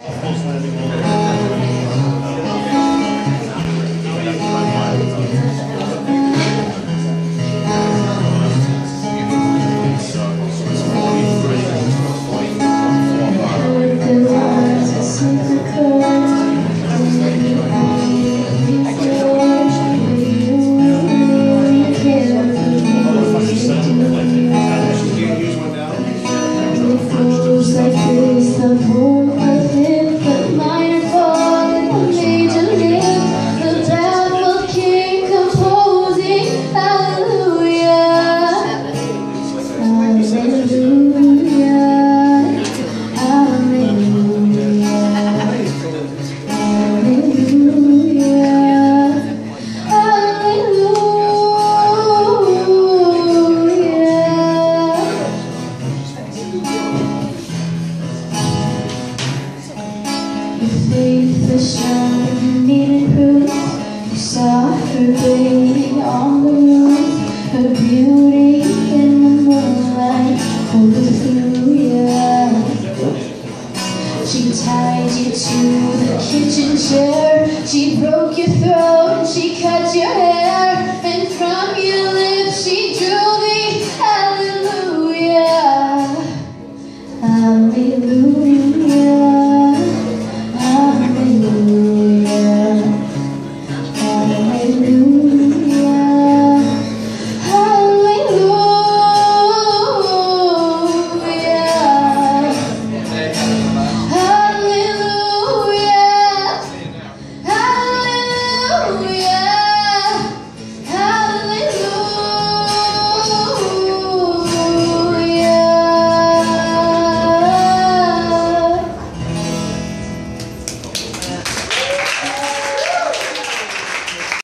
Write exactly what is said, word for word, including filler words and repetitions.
The sun needed proof. You saw her bathing on the roof, her beauty in the moonlight hallelujah. She tied you to the kitchen chair, she broke your throat and she cut your hair, and from your lips she drew the hallelujah, hallelujah.